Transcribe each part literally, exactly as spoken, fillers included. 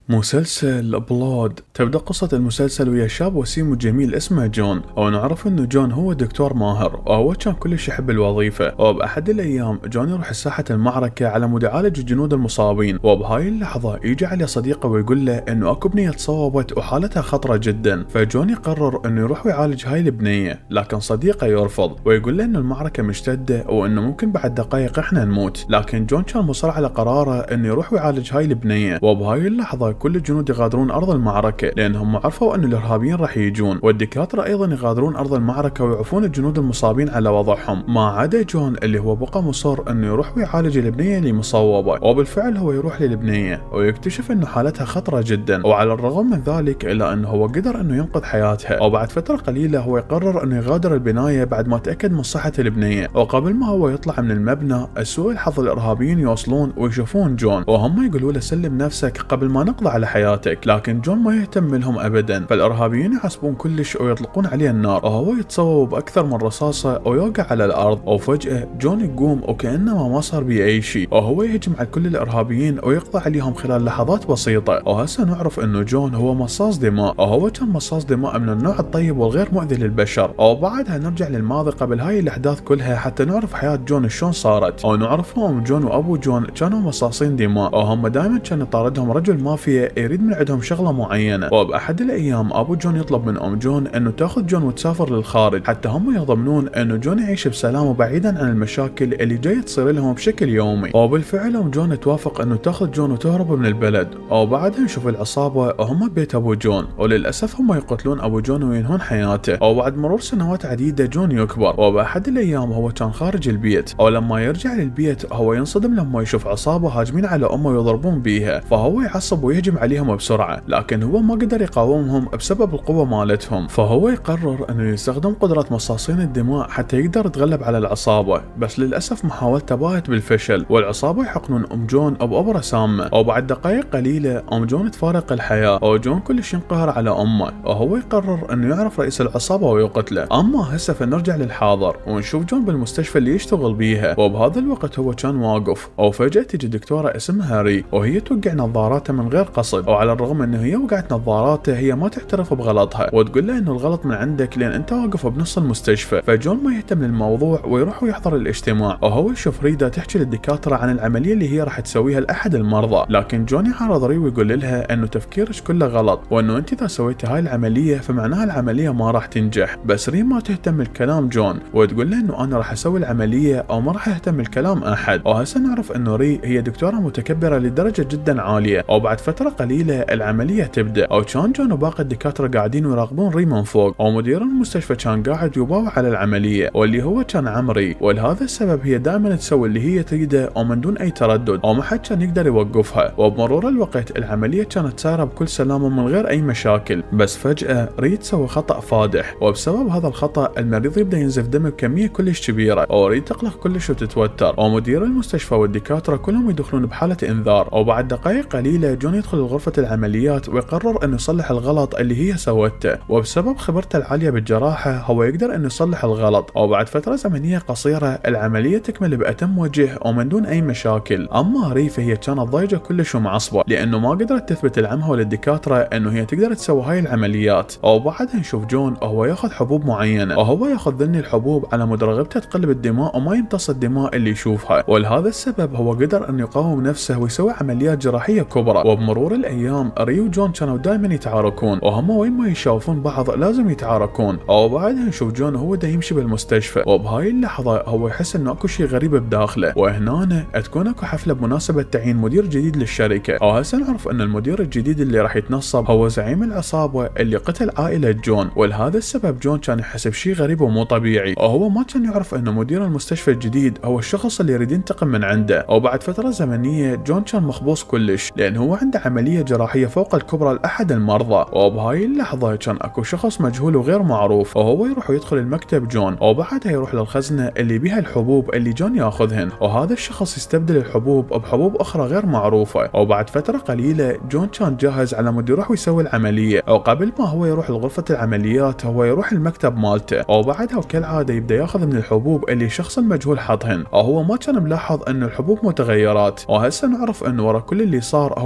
مسلسل بلود. تبدأ قصة المسلسل ويا شاب وسيم وجميل اسمه جون، ونعرف انه جون هو دكتور ماهر وهو كان كلش يحب الوظيفة. وبأحد الأيام جون يروح ساحة المعركة على مود يعالج الجنود المصابين، وبهاي اللحظة يجي عليه صديقه ويقول له انه اكو بنية تصوبت وحالتها خطرة جدا، فجون يقرر انه يروح ويعالج هاي البنية، لكن صديقه يرفض ويقول له انه المعركة مشتدة وانه ممكن بعد دقائق احنا نموت. لكن جون كان مصر على قراره انه يروح ويعالج هاي البنية. وبهاي اللحظة كل الجنود يغادرون ارض المعركة لانهم عرفوا ان الارهابيين راح يجون، والدكاترة ايضا يغادرون ارض المعركة ويعفون الجنود المصابين على وضعهم، ما عدا جون اللي هو بقى مصر انه يروح ويعالج البنية اللي مصوبة. وبالفعل هو يروح للبنية ويكتشف انه حالتها خطرة جدا، وعلى الرغم من ذلك الا انه هو قدر انه ينقذ حياتها. وبعد فترة قليلة هو يقرر انه يغادر البناية بعد ما تأكد من صحة البنية. وقبل ما هو يطلع من المبنى سوء الحظ الارهابيين يوصلون ويشوفون جون، وهم يقولوا له سلم نفسك قبل ما نقضي على حياتك، لكن جون ما يهتم لهم ابدا. فالارهابيين يحسبون كلش ويطلقون عليه النار، وهو يتصوب باكثر من رصاصه ويوقع على الارض. وفجاه جون يقوم وكانما ما صار بيه اي شيء، وهو يهجم على كل الارهابيين ويقضي عليهم خلال لحظات بسيطه. وهسه نعرف انه جون هو مصاص دماء، وهو كان مصاص دماء من النوع الطيب والغير مؤذي للبشر. وبعدها نرجع للماضي قبل هاي الاحداث كلها حتى نعرف حياه جون شلون صارت. ونعرف ام جون وابو جون كانوا مصاصين دماء، وهم دائما كان يطاردهم رجل مافيا يريد من عندهم شغله معينه. وباحد الايام ابو جون يطلب من ام جون انه تاخذ جون وتسافر للخارج حتى هم يضمنون انه جون يعيش بسلام وبعيدا عن المشاكل اللي جايه تصير لهم بشكل يومي. وبالفعل ام جون توافق انه تاخذ جون وتهرب من البلد. وبعدها نشوف العصابه وهم ببيت ابو جون، وللاسف هم يقتلون ابو جون وينهون حياته. وبعد مرور سنوات عديده جون يكبر، وباحد الايام هو كان خارج البيت، ولما يرجع للبيت هو ينصدم لما يشوف عصابه هاجمين على امه ويضربون بيها، فهو يعصب ويهجم عليهم بسرعه، لكن هو ما قدر يقاومهم بسبب القوه مالتهم. فهو يقرر انه يستخدم قدره مصاصين الدماء حتى يقدر يتغلب على العصابه، بس للاسف محاولته باهت بالفشل، والعصابه يحقنون ام جون بابره سامه. وبعد دقائق قليله ام جون تفارق الحياه، وجون كلش ينقهر على امه، وهو يقرر انه يعرف رئيس العصابه ويقتله. اما هسه فنرجع للحاضر ونشوف جون بالمستشفى اللي يشتغل بيها، وبهذا الوقت هو كان واقف، وفجاه تجي دكتوره اسمها ري، وهي توقع نظاراته من غير قصد. وعلى الرغم انه هي وقعت نظاراته هي ما تعترف بغلطها، وتقول له انه الغلط من عندك لان انت واقف بنص المستشفى. فجون ما يهتم للموضوع ويروح ويحضر الاجتماع، وهو يشوف ريدا تحكي للدكاتره عن العمليه اللي هي راح تسويها لاحد المرضى. لكن جون يعارض ري ويقول لها انه تفكيرك كله غلط، وانه انت اذا سويتي هاي العمليه فمعناها العمليه ما راح تنجح. بس ري ما تهتم الكلام جون، وتقول له انه انا راح اسوي العمليه او ما راح اهتم الكلام احد. وهسه نعرف انه ري هي دكتوره متكبره لدرجه جدا عاليه. وبعد فتره قليله العمليه تبدا، او كان جون وباقي الدكاتره قاعدين يراقبون ري من فوق، ومدير المستشفى كان قاعد يباوع على العمليه، واللي هو كان عمري. ولهذا السبب هي دائما تسوي اللي هي تريده ومن دون اي تردد، وما حد كان يقدر يوقفها. وبمرور الوقت العمليه كانت ساره بكل سلامه من غير اي مشاكل. بس فجاه ري تسوي خطا فادح، وبسبب هذا الخطا المريض يبدا ينزف دم بكميه كلش كبيره، وري تقلق كلش وتتوتر، ومدير المستشفى والدكاتره كلهم يدخلون بحاله انذار. وبعد دقائق قليله جون يدخل لغرفه العمليات ويقرر انه يصلح الغلط اللي هي سوته، وبسبب خبرته العاليه بالجراحه هو يقدر انه يصلح الغلط. وبعد فتره زمنيه قصيره العمليه تكمل باتم وجه ومن دون اي مشاكل. اما ري فهي كانت ضايجه كلش ومعصبه لانه ما قدرت تثبت لعمها وللدكاتره انه هي تقدر تسوي هاي العمليات. وبعدها نشوف جون وهو ياخذ حبوب معينه، وهو ياخذ ذني الحبوب على مود رغبته تقلب الدماء وما يمتص الدماء اللي يشوفها، ولهذا السبب هو قدر انه يقاوم نفسه ويسوي عمليات جراحيه كبرى. وبمرور الايام ري وجون كانوا دائما يتعاركون، وهم وين ما يشوفون بعض لازم يتعاركون. وبعدها نشوف جون وهو دا يمشي بالمستشفى، وبهاي اللحظه هو يحس انه اكو شيء غريب بداخله. وهنا تكون اكو حفله بمناسبه تعيين مدير جديد للشركه، وهسه نعرف ان المدير الجديد اللي راح يتنصب هو زعيم العصابه اللي قتل عائله جون. ولهذا السبب جون كان يحس بشيء غريب ومو طبيعي، وهو ما كان يعرف انه مدير المستشفى الجديد هو الشخص اللي يريد ينتقم من عنده. وبعد فتره زمنيه جون كان مخبوص كلش لان هو عنده عمليه جراحيه فوق الكبرى لاحد المرضى. وبهاي اللحظه كان اكو شخص مجهول وغير معروف، وهو يروح يدخل المكتب جون، وبعدها يروح للخزنه اللي بيها الحبوب اللي جون ياخذهن، وهذا الشخص يستبدل الحبوب بحبوب اخرى غير معروفه. وبعد فتره قليله جون كان جاهز على مود يروح ويسوي العمليه. وقبل ما هو يروح لغرفه العمليات هو يروح المكتب مالته، وبعدها وكالعاده يبدا ياخذ من الحبوب اللي الشخص المجهول حطهن، وهو ما كان ملاحظ ان الحبوب متغيرات. وهسه نعرف انه ورا كل اللي صار هو زعيم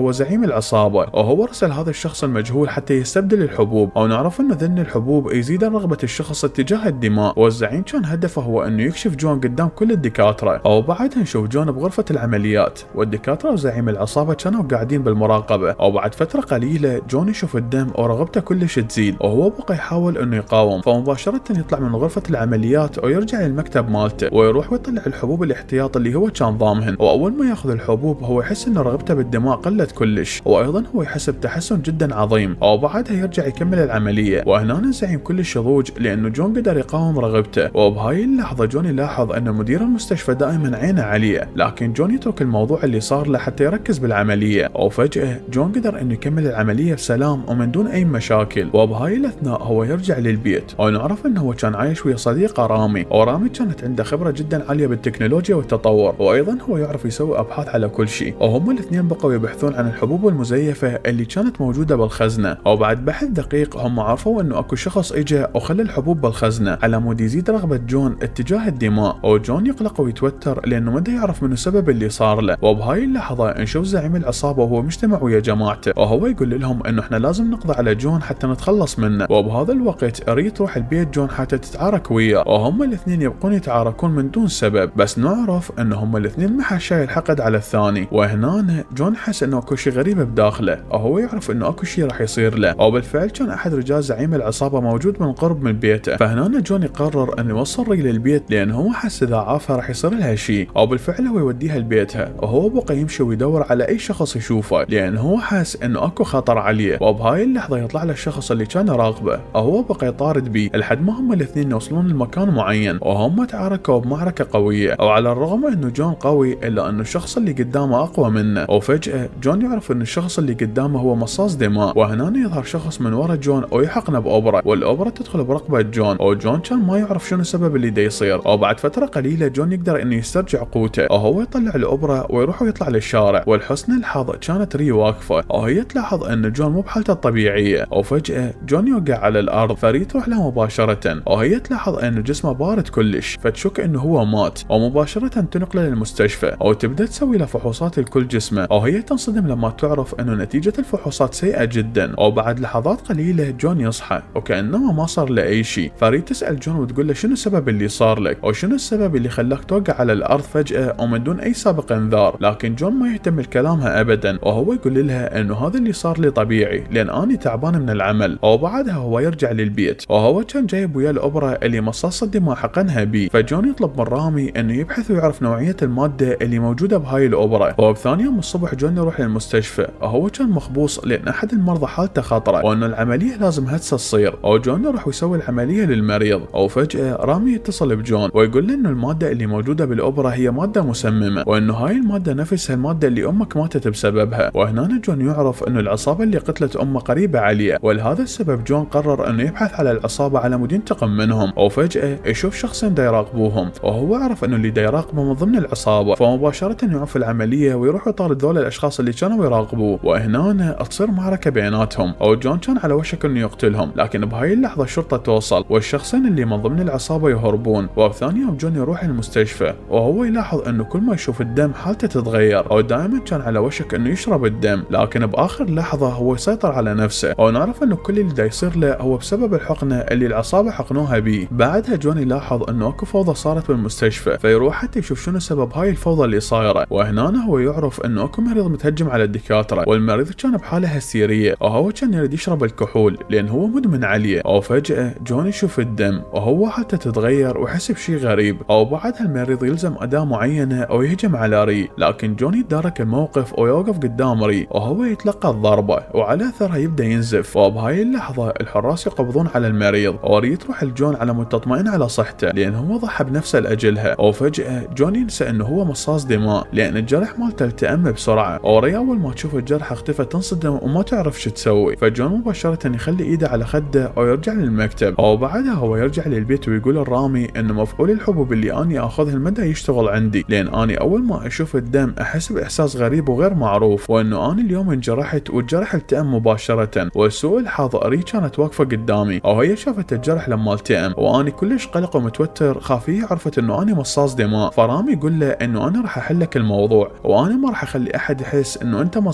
العصابة، وهو رسل هذا الشخص المجهول حتى يستبدل الحبوب، او نعرف انه ذن الحبوب يزيد رغبة الشخص اتجاه الدماء، والزعيم كان هدفه هو انه يكشف جون قدام كل الدكاترة. او بعدها نشوف جون بغرفة العمليات، والدكاترة وزعيم العصابة كانوا قاعدين بالمراقبة، او بعد فترة قليلة جون يشوف الدم ورغبته كلش تزيد، وهو بقى يحاول انه يقاوم، فمباشرة يطلع من غرفة العمليات ويرجع للمكتب مالته ويروح ويطلع الحبوب الاحتياط اللي هو كان ضامهن. واول ما ياخذ الحبوب هو يحس انه رغبته بالدماء قلت كلش، وايضا هو يحس بتحسن جدا عظيم، وبعدها يرجع يكمل العملية. وهنا الزعيم كلش يضوج لانه جون قدر يقاوم رغبته. وبهاي اللحظة جون يلاحظ ان مدير المستشفى دائما عينه عليه، لكن جون يترك الموضوع اللي صار له حتى يركز بالعملية. وفجأة جون قدر انه يكمل العملية بسلام ومن دون اي مشاكل. وبهاي الاثناء هو يرجع للبيت، ونعرف انه هو كان عايش ويا صديقه رامي، ورامي كانت عنده خبرة جدا عالية بالتكنولوجيا والتطور، وايضا هو يعرف يسوي ابحاث على كل شيء. وهم الاثنين بقوا يبحثون عن الحبوب المزيفة اللي كانت موجودة بالخزنة. وبعد بحث دقيق هم عرفوا انه اكو شخص اجى وخلى الحبوب بالخزنة على مود يزيد رغبة جون اتجاه الدماء. وجون يقلق ويتوتر لانه ما يعرف منو السبب اللي صار له. وبهاي اللحظة نشوف زعيم العصابة وهو مجتمع ويا جماعته، وهو يقول لهم انه احنا لازم نقضي على جون حتى نتخلص منه. وبهذا الوقت ري تروح البيت جون حتى تتعارك وياه، وهم الاثنين يبقون يتعاركون من دون سبب، بس نعرف انه هم الاثنين ما حد شايل الحقد على الثاني. وهنا جون حس انه اكو شيء غريب بداخله، وهو يعرف انه اكو شيء راح يصير له. وبالفعل كان احد رجال زعيم العصابة موجود من قرب من بيته، فهنا جون يقرر انه يوصل ري للبيت لان هو حس اذا عافها راح يصير لها شيء. وبالفعل هو يوديها لبيتها، وهو بقى يمشي ويدور على اي شخص يشوفه لان هو حاس انه اكو خطر عليه. وبهاي اللحظة يطلع له الشخص اللي كان يراقبه، وهو بقى يطارد بيه لحد ما هم الاثنين يوصلون لمكان معين، وهم تعاركوا بمعركة قوية. وعلى الرغم انه جون قوي الا انه الشخص اللي قدامه اقوى منه. وفجأة جون يعرف ان الشخص اللي قدامه هو مصاص دماء، وهنا يظهر شخص من ورا جون ويحقنه بأوبرا، والأوبرا تدخل برقبة جون، وجون كان ما يعرف شنو السبب اللي دا يصير. وبعد فترة قليلة جون يقدر انه يسترجع قوته، وهو يطلع الأوبرا ويروح ويطلع للشارع. ولحسن الحظ كانت ري واقفة، وهي تلاحظ ان جون مو بحالته الطبيعية. وفجأة جون يوقع على الارض، فري تروح له مباشرة، وهي تلاحظ ان جسمه بارد كلش، فتشك انه هو مات، ومباشرة تنقله للمستشفى وتبدا تسوي له فحوصات لكل جسمه. وهي تنصدم لما تعرف انه نتيجة الفحوصات سيئة جدا. وبعد لحظات قليلة جون يصحى وكأنه ما صار له اي شيء. فري تسأل جون وتقول له شنو السبب اللي صار لك، او شنو السبب اللي خلاك توقع على الارض فجأة ومن دون اي سابق انذار. لكن جون ما يهتم لكلامها ابدا، وهو يقول لها انه هذا اللي صار لي طبيعي لان اني تعبان من العمل. وبعدها هو يرجع للبيت، وهو كان جايب وياه الأوبرا اللي مصاص الدماء حقنها بيه. فجون يطلب من رامي انه يبحث ويعرف نوعية المادة اللي موجودة بهاي الأوبرا. وبثاني يوم الصبح جون يروح للمستشفى، وهو كان مخبوص لان احد المرضى حالته خطرة وانه العملية لازم هسه تصير. وجون يروح ويسوي العملية للمريض. وفجأة رامي يتصل بجون ويقول له انه المادة اللي موجودة بالأوبرا هي مادة مسممة، وانه هاي المادة نفسها المادة اللي امك ماتت بسببها. وهنا جون يعرف انه العصابة اللي قتلت امه قريبة عليه، ولهذا السبب جون قرر انه يبحث على العصابة على مود ينتقم منهم. وفجأة يشوف شخصين دا يراقبوهم، وهو عرف انه اللي دا يراقبه من ضمن العصابة، فمباشرة يعرف العملية ويروح يطارد ذول الاشخاص اللي كانوا يراقبوه. وهنا تصير معركة بيناتهم، وجون كان على وشك انه يقتلهم، لكن بهاي اللحظة الشرطة توصل والشخصين اللي من ضمن العصابة يهربون. وبثاني يوم جون يروح المستشفى، وهو يلاحظ انه كل ما يشوف الدم حالته تتغير، ودائما كان على وشك انه يشرب الدم، لكن باخر لحظة هو يسيطر على نفسه. ونعرف انه كل اللي دا يصير له هو بسبب الحقنة اللي العصابة حقنوها بيه. بعدها جون يلاحظ انه اكو فوضى صارت بالمستشفى، فيروح حتى يشوف شنو سبب هاي الفوضى اللي صايرة. وهنا هو يعرف انه اكو مريض متهجم على الدكاترة، والمريض كان بحالة هستيرية، وهو كان يريد يشرب الكحول لان هو مدمن عليه. وفجأة جون يشوف الدم وهو حالته تتغير ويحس بشي غريب. وبعدها المريض يلزم اداة معينة او يهجم على ري، لكن جون يتدارك الموقف ويوقف قدام ري، وهو يتلقى الضربة وعلى اثرها يبدا ينزف. وبهاي اللحظة الحراس يقبضون على المريض، وري تروح الجون على مود تطمئن على صحته لان هو ضحى بنفسه لاجلها. وفجأة جون ينسى انه هو مصاص دماء لان الجرح مالته التئم بسرعة. وري اول ما تشوف الجرح اختفى تنصدم وما تعرف شو تسوي، فجون مباشرة يخلي ايده على خده ويرجع للمكتب. وبعدها هو يرجع للبيت ويقول لرامي انه مفعول الحبوب اللي اني اخذها المدى يشتغل عندي، لان اني اول ما اشوف الدم احس باحساس غريب وغير معروف، وانه اني اليوم انجرحت والجرح التئم مباشرة. وسوء الحظ ري كانت واقفة قدامي، وهي شافت الجرح لما التئم، واني كلش قلق ومتوتر خاف هي عرفت انه اني مصاص دماء. فرامي يقول له انه انا راح احل لك الموضوع، وانا ما راح اخلي احد يحس انه انت مصاص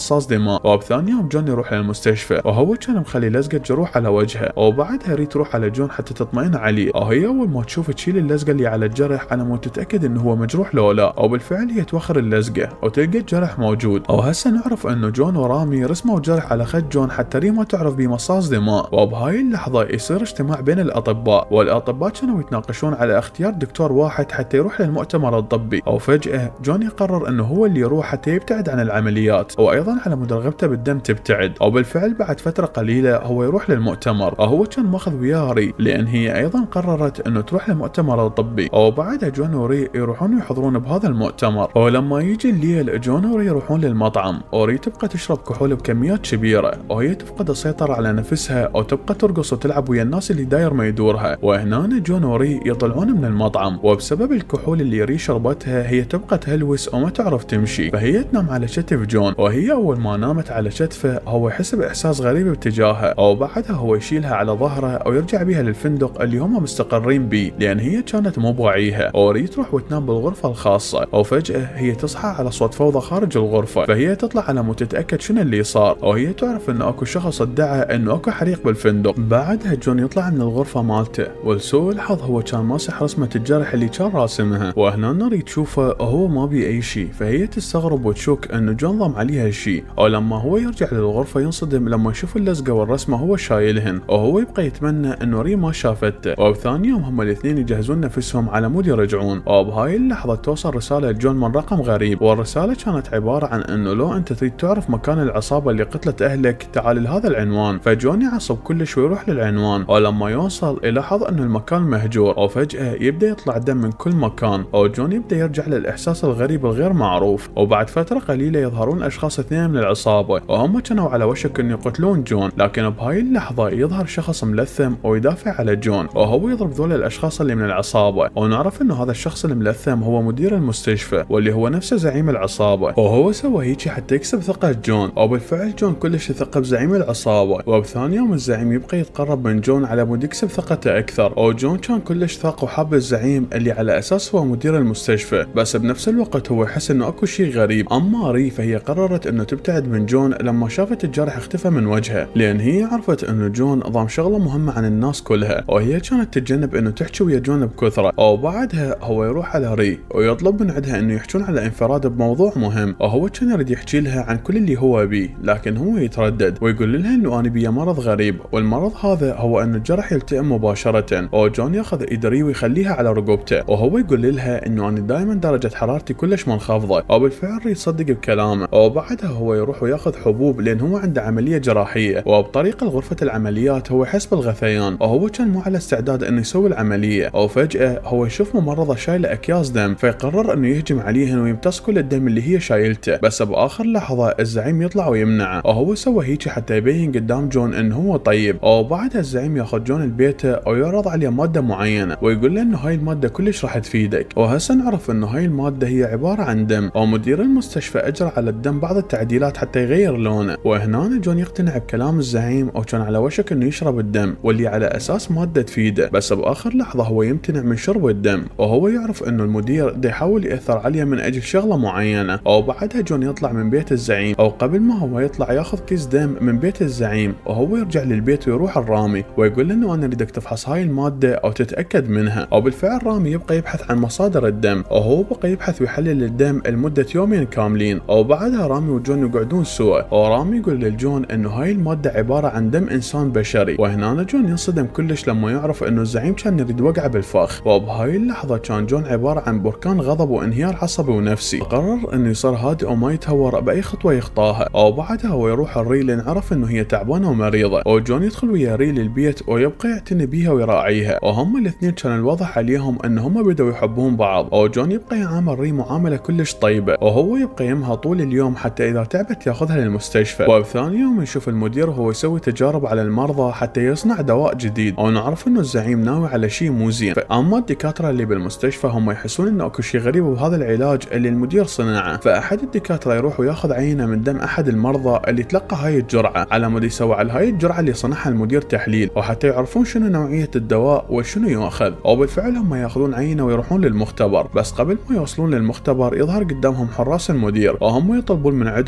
مصاص دماء. وبثاني يوم جون يروح للمستشفى وهو كان مخلي لزقة جروح على وجهه، وبعدها ري تروح على جون حتى تطمئن عليه، وهي اول ما تشوف تشيل اللزقة اللي على الجرح على مود تتاكد انه هو مجروح لو لا، وبالفعل هي توخر اللزقة وتلقى الجرح موجود. وهسه نعرف انه جون ورامي رسموا جرح على خد جون حتى ري ما تعرف بمصاص دماء. وبهاي اللحظة يصير اجتماع بين الاطباء، والاطباء كانوا يتناقشون على اختيار دكتور واحد حتى يروح للمؤتمر الطبي. وفجأة جون يقرر انه هو اللي يروح حتى يبتعد عن العمليات، وايضا على مود رغبته بالدم تبتعد. وبالفعل بعد فترة قليلة هو يروح للمؤتمر، وهو كان ماخذ وياه ري لان هي ايضا قررت انه تروح للمؤتمر الطبي. وبعدها جون وري يروحون يحضرون بهذا المؤتمر. ولما يجي الليل جون وري يروحون للمطعم، وري تبقى تشرب كحول بكميات كبيرة، وهي تفقد السيطرة على نفسها وتبقى ترقص وتلعب ويا الناس اللي داير ما يدورها. وهنا جون وري يطلعون من المطعم، وبسبب الكحول اللي ري شربتها هي تبقى تهلوس وما تعرف تمشي، فهي تنام على كتف جون. وهي اول ما نامت على كتفه هو يحس باحساس غريب باتجاهها، وبعدها هو يشيلها على ظهره ويرجع بها للفندق اللي هم مستقرين بيه لان هي كانت مو بواعيها. وري تروح وتنام بالغرفة الخاصة، وفجأة هي تصحى على صوت فوضى خارج الغرفة، فهي تطلع على مود تتأكد شنو اللي صار، وهي تعرف انه اكو شخص ادعى انه اكو حريق بالفندق. بعدها جون يطلع من الغرفة مالته، ولسوء الحظ هو كان ماسح رسمة الجرح اللي كان راسمها. وهنا ناري تشوفه وهو ما بي اي شيء، فهي تستغرب وتشك انه جون ضم عليها شيء. ولما هو يرجع للغرفة ينصدم لما يشوف اللزقة والرسمة هو شايلهن، وهو يبقى يتمنى انه ري ما شافته. وبثاني يوم هم الاثنين يجهزون نفسهم على مود يرجعون، وبهاي اللحظة توصل رسالة لجون من رقم غريب، والرسالة كانت عبارة عن انه لو انت تريد تعرف مكان العصابة اللي قتلت اهلك تعال لهذا العنوان. فجون يعصب كلش ويروح للعنوان، ولما يوصل يلاحظ انه المكان مهجور، وفجأة يبدا يطلع دم من كل مكان، وجون يبدا يرجع للاحساس الغريب الغير معروف. وبعد فترة قليلة يظهرون اشخاص اثنين من العصابة، وهم كانوا على وشك ان يقتلون جون، لكن بهاي اللحظة يظهر شخص ملثم ويدافع على جون، وهو يضرب ذول الاشخاص اللي من العصابة. ونعرف انه هذا الشخص الملثم هو مدير المستشفى، واللي هو نفسه زعيم العصابة، وهو سوى هيك حتى يكسب ثقة جون. وبالفعل جون كلش يثق بزعيم العصابة، وبثاني يوم الزعيم يبقى يتقرب من جون على مود يكسب ثقته اكثر. وجون كان كلش ثاق وحاب الزعيم اللي على اساس هو مدير المستشفى، بس بنفس الوقت هو يحس انه اكو شيء غريب. اما ري فهي قررت انه تبتعد من جون لما شافت الجرح اختفى من وجهه، لان هي عرفت انه جون ضام شغله مهمة عن الناس كلها، وهي كانت تتجنب انه تحكي ويا جون بكثرة. وبعدها هو يروح على ري ويطلب من عندها انه يحجون على انفراد بموضوع مهم، وهو كان يريد يحكي لها عن كل اللي هو بيه، لكن هو يتردد ويقول لها انه انا بيا مرض غريب، والمرض هذا هو انه الجرح يلتئم مباشرة. وجون ياخذ ايد ري ويخليها على رقبته، وهو يقول لها انه انا دائما درجة حرارتي كلش منخفضة. وبالفعل ري تصدق بكلامه، وبعدها هو يروح وياخذ حبوب لان هو عنده عملية جراحية، وبطريق غرفة العمليات هو يحس بالغثيان، وهو كان مو على استعداد انه يسوي العملية. وفجأة هو يشوف ممرضة شايلة اكياس دم، فيقرر انه يهجم عليهن ويمتص كل الدم اللي هي شايلته. بس باخر لحظة الزعيم يطلع ويمنعه، وهو سوى هيك حتى يبين قدام جون انه هو طيب. وبعدها الزعيم ياخذ جون لبيته ويعرض عليه مادة معينة، ويقول له انه هاي المادة كلش راح تفيدك. وهسه نعرف انه هاي المادة هي عبارة عن دم، ومدير المستشفى اجرى على الدم بعض التعديلات حتى يغير لونه. وهنا جون يقتنع بكلام الزعيم، وكان على وشك انه يشرب الدم واللي على اساس مادة تفيده، بس باخر لحظة هو يمتنع من شرب الدم، وهو يعرف انه المدير دا يحاول ياثر عليه من اجل شغلة معينة. وبعدها جون يطلع من بيت الزعيم، او قبل ما هو يطلع ياخذ كيس دم من بيت الزعيم، وهو يرجع للبيت ويروح الرامي ويقول له انه انا اريدك تفحص هاي المادة او تتاكد منها. وبالفعل رامي يبقى يبحث عن مصادر الدم، وهو بقى يبحث ويحلل الدم لمدة يومين كاملين. وبعدها رامي وجون يقعدون سوا، ورامي يقول للجون انه هاي المادة عبارة عن دم انسان بشري. وهنا جون ينصدم كلش لما يعرف انه الزعيم كان يريد وقعه بالفخ. وبهاي اللحظة كان جون عبارة عن بركان غضب وانهيار عصبي ونفسي، قرر انه يصير هادئ وما يتهور باي خطوة يخطاها. وبعدها هو يروح الري لان عرف انه هي تعبانة ومريضة، وجون يدخل ويا ري للبيت ويبقى يعتني بيها ويراعيها، وهم الاثنين كان الواضح عليهم انهم بدوا يحبون بعض. وجون يبقى يعامل ري معاملة كلش طيبة، وهو يبقى يمها طول اليوم حتى اذا تعبت ياخذها للمستشفى. وبثاني يوم نشوف المدير وهو يسوي تجارب على المرضى حتى يصنع دواء جديد، ونعرف انه الزعيم ناوي على شيء مو زين. اما الدكاترة اللي بالمستشفى هم يحسون انه اكو شيء غريب بهذا العلاج اللي المدير صنعه، فاحد الدكاترة يروح وياخذ عينة من دم احد المرضى اللي تلقى هاي الجرعة على مود يسوي على هاي الجرعة اللي صنعها المدير تحليل، وحتى يعرفون شنو نوعية الدواء وشنو ياخذ. وبالفعل هم ياخذون عينة ويروحون للمختبر، بس قبل ما يوصلون للمختبر يظهر قدامهم حراس المدير، وهم يطلبون من عندهم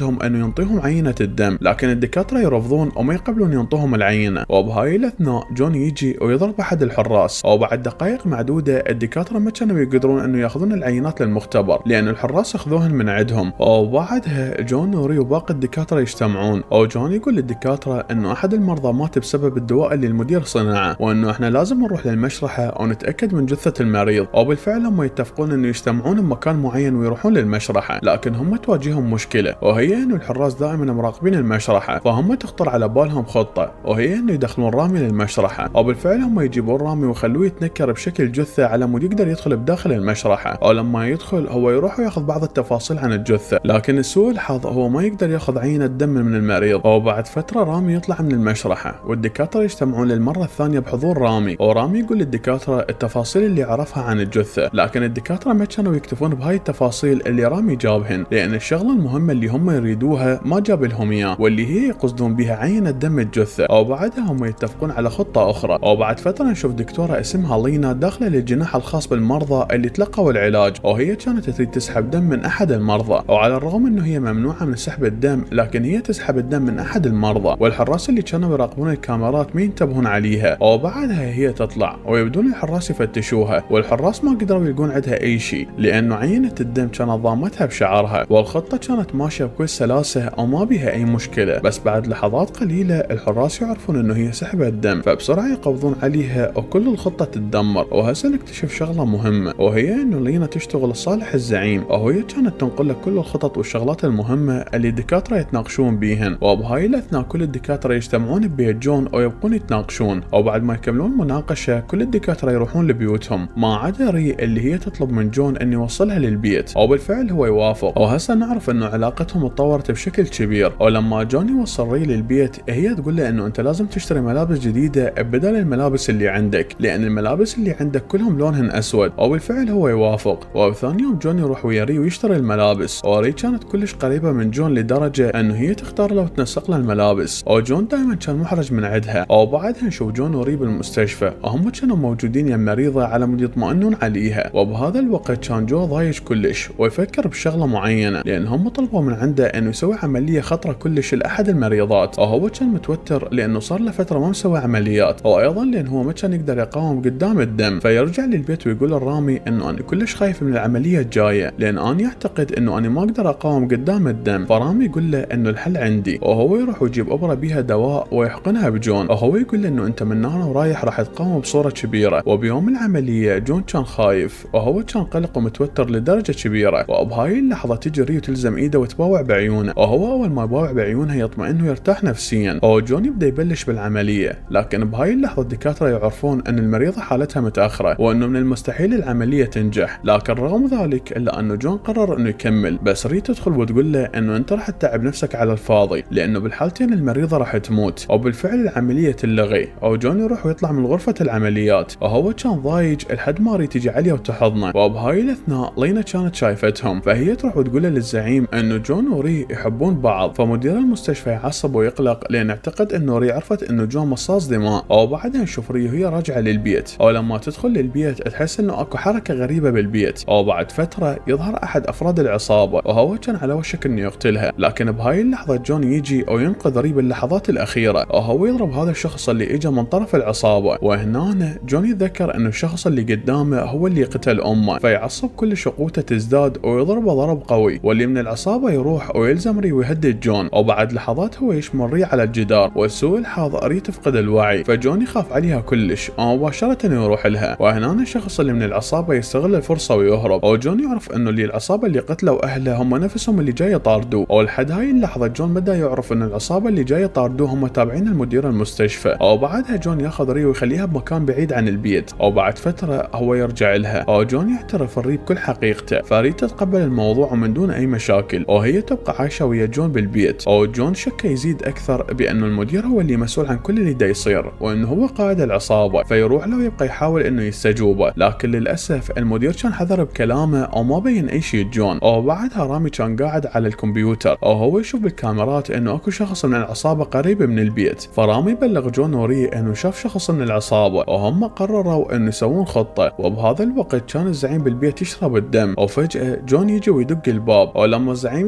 عندهم انه ينطيهم عينة الدم، لكن الدكاترة يرفضون وما يقبلون ينطوهم العينة. وبهاي الاثناء جون يجي ويضرب احد الحراس، وبعد دقائق معدودة الدكاترة ما كانوا يقدرون انه ياخذون العينات للمختبر لان الحراس اخذوهن من عندهم. وبعدها جون وري وباقي الدكاترة يجتمعون، وجون يقول للدكاترة انه احد المرضى مات بسبب الدواء اللي المدير صنعه، وانه احنا لازم نروح للمشرحة ونتأكد من جثة المريض. وبالفعل هم يتفقون انه يجتمعون بمكان معين ويروحون للمشرحة، لكن هم تواجههم مشكلة، وهي انه الحراس دائما مراقبين المشرحة، فهم تخطر على بالهم خطة، وهي انه يدخلون رامي للمشرحة. وبالفعل هم يجيبون رامي ويخلوه يتنكر بشكل جثة على مود يقدر يدخل بداخل المشرحة. ولما يدخل هو يروح وياخذ بعض التفاصيل عن الجثة، لكن لسوء الحظ هو ما يقدر ياخذ عينة دم من المريض. وبعد فترة رامي يطلع من المشرحة، والدكاترة يجتمعون للمرة الثانية بحضور رامي، ورامي يقول للدكاترة التفاصيل اللي عرفها عن الجثة، لكن الدكاترة ما كانوا يكتفون بهاي التفاصيل اللي رامي جابهن، لأن الشغلة المهمة اللي هم يريدوها ما جاب لهم اياه، واللي هي يقصدون بها عينة دم الجثة. وبعدها هم يتفقون على خطة أخرى. وبعد فترة نشوف دكتورة اسمها لينا داخلة للجناح الخاص بالمرضى اللي تلقوا العلاج، وهي كانت تريد تسحب دم من أحد المرضى، وعلى الرغم انه هي ممنوعة من سحب الدم لكن هي تسحب الدم من أحد المرضى، والحراس اللي كانوا يراقبون الكاميرات ما ينتبهون عليها. وبعدها هي تطلع ويبدون الحراس يفتشوها، والحراس ما قدروا يلقون عندها أي شيء لأنه عينة الدم كانت ضامتها بشعرها، والخطة كانت ماشية بكل سلاسة وما بها أي مشكلة. بس بعد لحظات قليلة الحراس يعرفون انه هي سحبت الدم، فبسرعة يقبضون عليها وكل الخطة تتدمر. وهسه نكتشف شغلة مهمة، وهي انه لينا تشتغل لصالح الزعيم، وهي كانت تنقل لك كل الخطط والشغلات المهمة اللي الدكاترة يتناقشون بيهن. وبهاي الاثناء كل الدكاترة يجتمعون ببيت جون ويبقون يتناقشون، وبعد ما يكملون المناقشة كل الدكاترة يروحون لبيوتهم، ما عدا ري اللي هي تطلب من جون انه يوصلها للبيت، وبالفعل هو يوافق. وهسه نعرف انه علاقتهم تطورت بشكل كبير. ولما جون يوصل ري للبيت هي تقول له انه انت لازم تشتري ملابس جديدة بدل الملابس اللي عندك، لان الملابس اللي عندك كلهم لونهن اسود. وبالفعل هو يوافق. وثاني يوم جون يروح ويا ري ويشتري الملابس، وري كانت كلش قريبة من جون لدرجة انه هي تختار له وتنسق له الملابس، وجون دائما كان محرج من عندها. وبعدها نشوف جون وري بالمستشفى، وهم كانوا موجودين يا المريضة على مود يطمئنون عليها. وبهذا الوقت كان جو ضايج كلش ويفكر بشغلة معينة، لان هم طلبوا من عنده انه يسوي عملية خطرة كلش لاحد المريضات، وهو كان متوتر لانه صار له فترة ما مسوي عمليات، وايضا لان هو ما كان يقدر يقاوم قدام الدم. فيرجع للبيت ويقول لرامي انه انا كلش خايف من العملية الجاية، لان انا اعتقد انه انا ما اقدر اقاوم قدام الدم. فرامي يقول له انه الحل عندي، وهو يروح ويجيب ابرة بيها دواء ويحقنها بجون، وهو يقول له انه انت من هنا ورايح راح تقاوم بصورة كبيرة. وبيوم العملية جون كان خايف، وهو كان قلق ومتوتر لدرجة كبيرة. وبهاي اللحظة تجي ري وتلزم ايده وتباوع بعيونه، وهو اول ما يباوع بعيونها يطمئن ويرتاح نفسيا. وجون يبدا يبلش بالعملية، لكن بهاي اللحظة الدكاترة يعرفون ان المريضة حالتها متأخرة، وانه من المستحيل العملية تنجح. لكن رغم ذلك الا انه جون قرر انه يكمل. بس ري تدخل وتقول له انه انت راح تتعب نفسك على الفاضي، لانه بالحالتين المريضة راح تموت. وبالفعل العملية تلغي، وجون يروح ويطلع من غرفة العمليات، وهو كان ضايج لحد ما ري تجي عليه وتحضنه. وبهاي الاثناء لينا كانت شايفتهم، فهي تروح وتقول له للزعيم انه جون وري يحبون بعض. فمدير المستشفى يعصب ويقلق لان اعتقد انه ري عرفت انه جون مصاص دماء. وبعدها نشوف ري وهي راجعه للبيت، ولما تدخل للبيت تحس انه اكو حركه غريبه بالبيت. وبعد فتره يظهر احد افراد العصابه، وهو كان على وشك انه يقتلها، لكن بهاي اللحظه جون يجي وينقذ ري باللحظات الاخيره، وهو يضرب هذا الشخص اللي اجى من طرف العصابه. وهنا جون يتذكر انه الشخص اللي قدامه هو اللي قتل امه، فيعصب كل شقوته تزداد ويضربه ضرب قوي، واللي من العصابه يروح ويلزم ري ويهدد جون. وبعد لحظات هو يشمر ري على الجدار، وسوء الحظ ري تفقد الوعي، فجون يخاف عليها كلش ومباشره يروح لها. وهنا الشخص اللي من العصابه يستغل الفرصه ويهرب، وجون يعرف انه اللي العصابه اللي قتلوا اهله هم نفسهم اللي جاي يطاردوه. ولحد هاي اللحظه جون بدا يعرف ان العصابه اللي جاي يطاردوه هم تابعين المدير المستشفى. وبعدها جون ياخذ ري ويخليها بمكان بعيد عن البيت، وبعد فتره هو يرجع لها، وجون يعترف ري بكل حقيقته. فري تتقبل الموضوع ومن دون اي مشاكل، وهي تبقى عايشه ويا جون بالبيت. وجون شكه يزيد اكثر بانه المدير هو اللي مسؤول عن كل اللي دا يصير، وانه هو قائد العصابه. فيروح له ويبقى يحاول انه يستجوبه، لكن للاسف المدير كان حذر بكلامه وما بين اي شيء جون. وبعدها رامي كان قاعد على الكمبيوتر، وهو يشوف بالكاميرات انه اكو شخص من العصابه قريب من البيت. فرامي بلغ جون وري انه شاف شخص من العصابه، وهم قرروا انه يسوون خطه. وبهذا الوقت كان الزعيم بالبيت يشرب الدم، وفجاه جون يجي ويدق الباب، ولما الزعيم يفتح الباب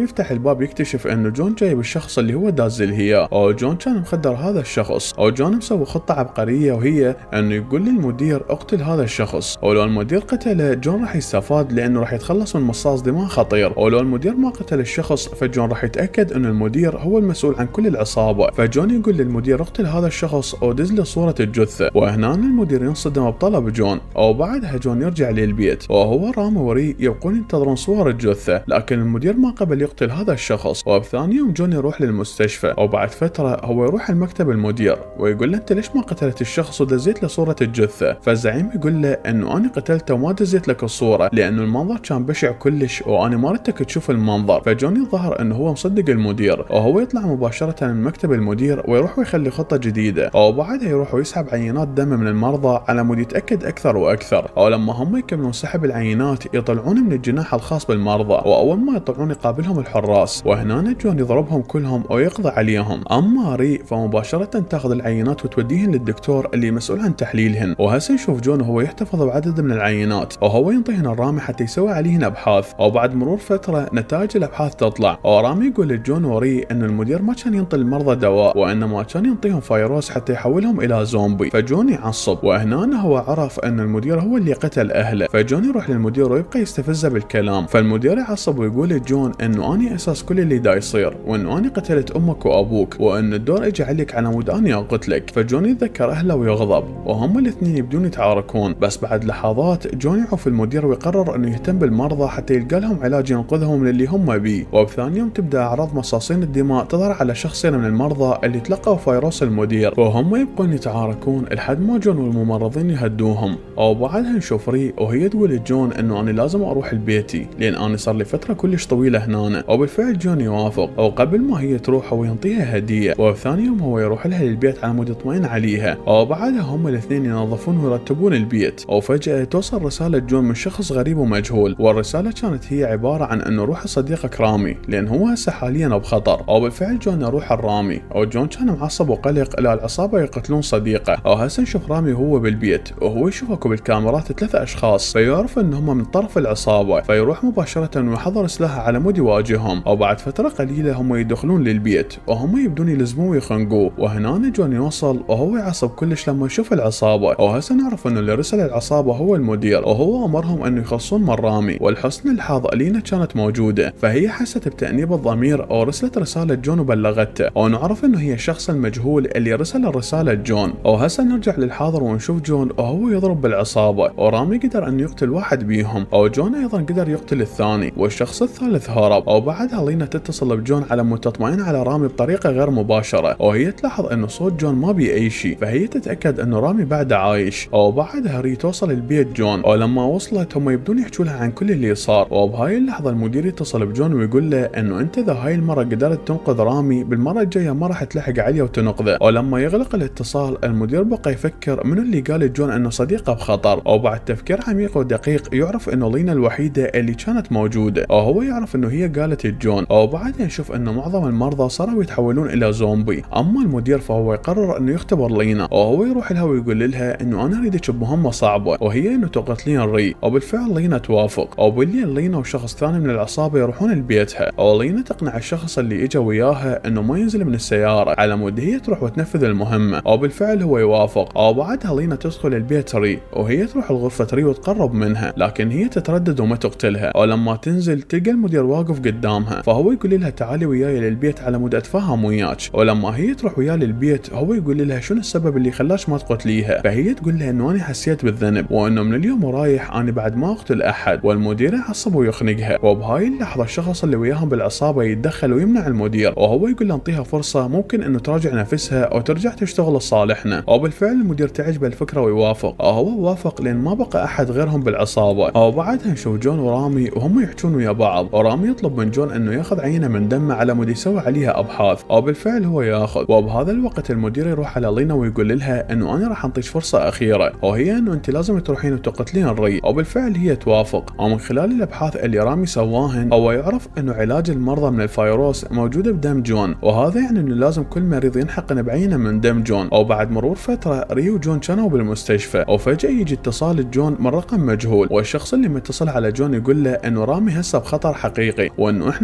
الباب يكتشف انه جون جايب الشخص اللي هو داز الهياء، او جون كان مخدر هذا الشخص، او جون مسوي خطة عبقرية وهي انه يقول للمدير اقتل هذا الشخص، ولو المدير قتله جون راح يستفاد لانه راح يتخلص من مصاص دماء خطير، ولو المدير ما قتل الشخص فجون راح يتاكد انه المدير هو المسؤول عن كل العصابة. فجون يقول للمدير اقتل هذا الشخص ودز له صورة الجثة، وهنا المدير ينصدم بطلب جون، وبعدها جون يرجع للبيت وهو رامي وري يبقون ينتظرون صور الجثة، لكن المدير ما قبل يقتل هذا الشخص. وبثاني يوم جون يروح للمستشفى، وبعد فترة هو يروح المكتب المدير ويقول له انت ليش ما قتلت الشخص ودزيت له صورة الجثة؟ فالزعيم يقول له انه انا قتلته وما دزيت لك الصورة لانه المنظر كان بشع كلش وانا ما ردتك تشوف المنظر. فجون يظهر انه هو مصدق المدير، وهو يطلع مباشرة من مكتب المدير ويروح ويخلي خطة جديدة، وبعدها يروح ويسحب عينات دم من المرضى على مود يتأكد اكثر واكثر. ولما هم يكملون سحب العينات يطلعون من الجناح الخاص بالمرضى، واول ما يطلعون يقابلهم الحراس، وهنا جون يضربهم كلهم ويقضي عليهم. اما ري فمباشرة تاخذ العينات وتوديهن للدكتور اللي مسؤول عن تحليلهن، وهسه يشوف جون وهو يحتفظ بعدد من العينات وهو ينطيهن الرامي حتى يسوي عليهن ابحاث. وبعد مرور فترة نتائج الابحاث تطلع، ورامي يقول لجون وري ان المدير ما كان ينطي المرضى دواء وانما كان ينطيهم فيروس حتى يحولهم الى زومبي. فجون يعصب، وهنا هو عرف ان المدير هو اللي قتل اهله. فجون يروح للمدير ويبقى يستفزه بالكلام، فالمدير يعصب ويقول لجون انه اني اساس كل اللي دا يصير، وانه اني قتلت امك وابوك، وان الدور اجى عليك على مود اني اقتلك. فجون يتذكر اهله ويغضب، وهم الاثنين يبدون يتعاركون. بس بعد لحظات جون يعوف المدير ويقرر انه يهتم بالمرضى حتى يلقى لهم علاج ينقذهم من اللي هم بيه. وبثاني يوم تبدا اعراض مصاصين الدماء تظهر على شخصين من المرضى اللي تلقوا فيروس المدير، وهم يبقون يتعاركون لحد ما جون والممرضين يهدوهم. وبعدها نشوف ري وهي تقول لجون انه انا لازم اروح لبيتي لان انا صار لي فتره كلش طويله هنا. وبالفعل جون يوافق، وقبل ما هي تروح هو ينطيها هديه، وثاني يوم هو يروح لها للبيت على مود يطمئن عليها. وبعدها هم الاثنين ينظفون ويرتبون البيت، وفجاه توصل رساله جون من شخص غريب ومجهول، والرساله كانت هي عباره عن انه روح صديقك رامي لان هو هسه حاليا بخطر. وبالفعل جون يروح الرامي، وجون كان معصب وقلق لا العصابه يقتلون صديقه. وهسه نشوف رامي وهو بالبيت وهو يشوف اكو بالكاميرات ثلاثة اشخاص، فيعرف ان هم من طرف العصابه، فيروح مباشره ويحضر سلاحه على مود يواجههم. وبعد فتره قليله هم يدخلون للبيت وهم يبدون يلزموه ويخنقوه. وهنا جون يوصل وهو يعصب كلش لما يشوف العصابه، وهسه نعرف انه اللي رسل العصابه هو المدير، وهو امرهم انه يخلصون من رامي. والحسن الحظ لينا كانت موجوده، فهي حست بتأنيب الضمير ورسلت رساله جون وبلغته، ونعرف انه هي الشخص المجهول اللي رسل الرساله جون. وهسه نرجع للحاضر ونشوف جون وهو يضرب بالعصابه، ورامي قدر انه يقتل واحد بيهم، وجون ايضا قدر يقتل الثاني، والشخص الثالث هرب. وبعدها لينا تتصل بجون على مود تطمئن على رامي بطريقه غير مباشره، وهي تلاحظ انه صوت جون ما بي اي شيء، فهي تتاكد انه رامي بعده عايش. وبعدها ري توصل البيت جون، ولما وصلت هم يبدون يحكوا لها عن كل اللي صار. وبهاي اللحظه المدير يتصل بجون ويقول له انه انت اذا هاي المره قدرت تنقذ رامي بالمره الجايه ما راح تلحق عليه وتنقذه. ولما يغلق الاتصال المدير بقى يفكر منو اللي قال جون انه صديقه بخطر، وبعد تفكير عميق ودقيق يعرف انه لينا الوحيده اللي كانت موجوده، وهو يعرف انه هي قالت جون. وبعدها نشوف انه معظم المرضى صاروا يتحولون الى زومبي. اما المدير فهو يقرر انه يختبر لينا، وهو يروح لها ويقول لها انه انا اريدك بمهمه صعبه وهي انه تقتلين ري. وبالفعل لينا توافق، وبالليل لينا وشخص ثاني من العصابه يروحون لبيتها، ولينا تقنع الشخص اللي اجى وياها انه ما ينزل من السياره على مود هي تروح وتنفذ المهمه. وبالفعل هو يوافق، وبعدها لينا تدخل البيت ري وهي تروح لغرفه ري وتقرب منها، لكن هي تتردد وما تقتلها. ولما تنزل تلقى المدير واقف قدامها، فهو يقول لها تعالي وياي للبيت على مود اتفاهم وياك. ولما هي تروح وياه للبيت هو يقول لها شنو السبب اللي خلاش ما تقتليها، فهي تقول له انه انا حسيت بالذنب وانه من اليوم ورايح انا بعد ما اقتل احد. والمدير يعصب ويخنقها، وبهاي اللحظه الشخص اللي وياهم بالعصابه يتدخل ويمنع المدير، وهو يقول له انطيها فرصه ممكن انه تراجع نفسها او ترجع تشتغل لصالحنا. وبالفعل المدير تعجبه الفكره ويوافق، وهو وافق لان ما بقى احد غيرهم بالعصابه. وبعدها نشوف جون ورامي وهم يحجون ويا بعض، ورامي يطلب من جون انه ياخذ عينه من دمه على مود يسوي عليها ابحاث، وبالفعل هو ياخذ. وبهذا الوقت المدير يروح على لينا ويقول لها انه انا راح انطيك فرصه اخيره، وهي انه انت لازم تروحين وتقتلين الري. وبالفعل هي توافق، ومن خلال الابحاث اللي رامي سواهن هو يعرف انه علاج المرضى من الفيروس موجود بدم جون، وهذا يعني انه لازم كل مريض ينحقن بعينه من دم جون. وبعد مرور فتره ري وجون كانوا بالمستشفى، وفجاه يجي اتصال جون من رقم مجهول، والشخص اللي متصل على جون يقول له انه رامي هسه بخطر حقيقي وانه احنا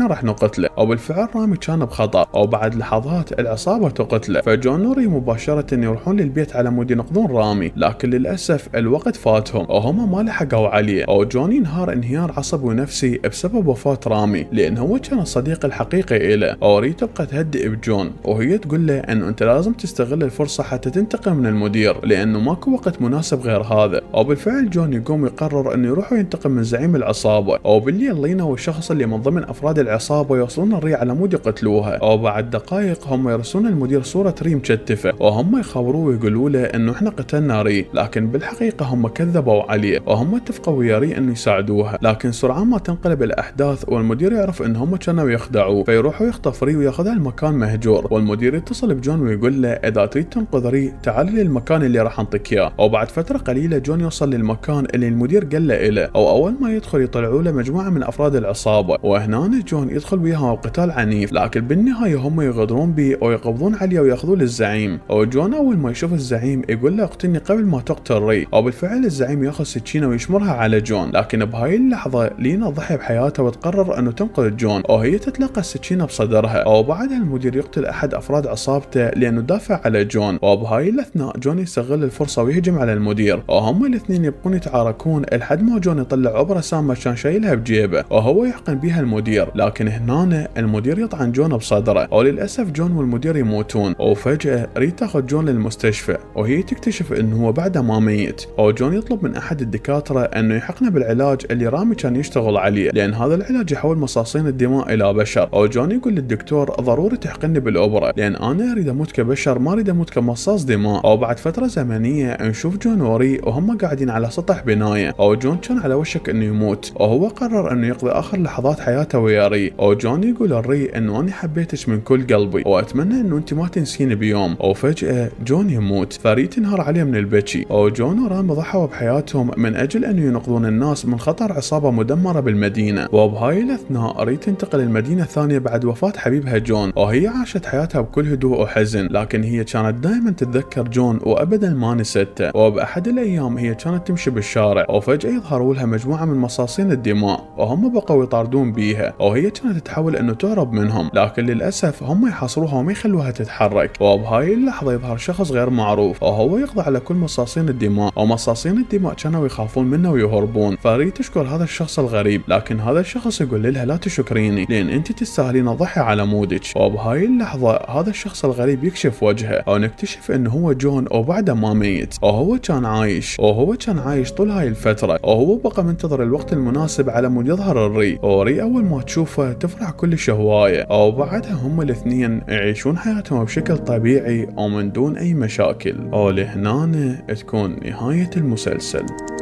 احنا راح نقتله. وبالفعل رامي كان بخطأ، وبعد لحظات العصابة تقتله، فجون وري مباشرة يروحون للبيت على مود ينقذون رامي، لكن للأسف الوقت فاتهم وهم ما لحقوا عليه. وجون ينهار انهيار عصبي ونفسي بسبب وفاة رامي، لأن هو كان الصديق الحقيقي له. وري تبقى تهدئ بجون وهي تقول له انه انت لازم تستغل الفرصة حتى تنتقم من المدير، لأنه ماكو وقت مناسب غير هذا. وبالفعل جون يقوم يقرر انه يروح ينتقم من زعيم العصابة. وبالليل لينا والشخص اللي من ضمن افراد العصابة يوصلون الري على مود يقتلوها. وبعد دقائق هم يرسلون المدير صورة ري مشتفة، وهم يخبروه ويقولوا له انه احنا قتلنا ري، لكن بالحقيقة هم كذبوا عليه، وهم اتفقوا ويا ري انه يساعدوها. لكن سرعان ما تنقلب الاحداث والمدير يعرف ان هم كانوا يخدعوه، فيروحوا يخطف ري وياخذها المكان مهجور. والمدير يتصل بجون ويقول له اذا تريد تنقذ ري تعال للمكان اللي راح انطيك اياه. وبعد فترة قليلة جون يوصل للمكان اللي المدير قال له إله، او اول ما يدخل يطلعوا له مجموعة من افراد العصابة، وهنا جون يدخل وياها قتال عنيف، لكن بالنهاية هم يغدرون به ويقبضون عليه وياخذوه للزعيم. وجون اول ما يشوف الزعيم يقول له اقتلني قبل ما تقتل ري. وبالفعل الزعيم ياخذ سكينة ويشمرها على جون، لكن بهاي اللحظة لينا تضحي بحياتها وتقرر انه تنقذ جون، وهي تتلقى السكينة بصدرها. وبعدها المدير يقتل احد افراد عصابته لانه دافع على جون. وبهاي الاثناء جون يستغل الفرصة ويهجم على المدير، وهم الاثنين يبقون يتعاركون لحد ما جون يطلع عبرة سامة كان شايلها بجيبه وهو يحقن بها المدير، لكن هنا المدير يطعن جون بصدره، وللاسف جون والمدير يموتون. وفجأة ري تاخذ جون للمستشفى، وهي تكتشف انه هو بعده ما ميت. وجون يطلب من احد الدكاترة انه يحقنه بالعلاج اللي رامي كان يشتغل عليه، لان هذا العلاج يحول مصاصين الدماء الى بشر. وجون يقول للدكتور ضروري تحقني بالابره، لان انا اريد اموت كبشر ما اريد اموت كمصاص دماء. وبعد فترة زمنية نشوف جون وري وهم قاعدين على سطح بناية، وجون كان على وشك انه يموت، وهو قرر انه يقضي اخر لحظات حياته ويا ري. وجون يقول لري انه انا حبيتك من كل قلبي واتمنى انه انت ما تنسيني بيوم. وفجأة جون يموت، فري تنهار عليه من البكي. وجون ورامي ضحوا بحياتهم من اجل انه ينقذون الناس من خطر عصابة مدمرة بالمدينة. وبهاي الاثناء ري تنتقل المدينة الثانية بعد وفاة حبيبها جون، وهي عاشت حياتها بكل هدوء وحزن، لكن هي كانت دائما تتذكر جون وابدا ما نسته. وباحد الايام هي كانت تمشي بالشارع، وفجأة يظهروا لها مجموعة من مصاصين الدماء، وهم بقوا يطاردون بيها، وهي كانت تحاول انه تهرب منهم، لكن للاسف هم يحاصروها وما يخلوها تتحرك. وبهاي اللحظة يظهر شخص غير معروف، وهو يقضي على كل مصاصين الدماء، ومصاصين الدماء كانوا يخافون منه ويهربون. فري تشكر هذا الشخص الغريب، لكن هذا الشخص يقول لها لا تشكريني لان انت تستاهلين اضحي على مودك. وبهاي اللحظة هذا الشخص الغريب يكشف وجهه، ونكتشف انه هو جون وبعده ما ميت، وهو كان عايش وهو كان عايش طول هاي الفترة، وهو بقى منتظر الوقت المناسب على مود يظهر الري. وري اول ما تشوفه تفرح كلش هواية، وبعدها هم الاثنين يعيشون حياتهم بشكل طبيعي ومن دون اي مشاكل. ولهنا تكون نهاية المسلسل.